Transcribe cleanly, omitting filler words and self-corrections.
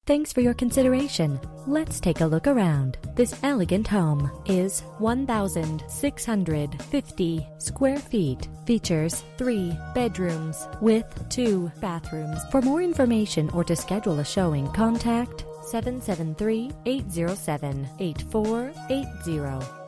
Thanks for your consideration. Let's take a look around. This elegant home is 1,650 square feet. Features 3 bedrooms with 2 bathrooms. For more information or to schedule a showing, contact 773-807-8480.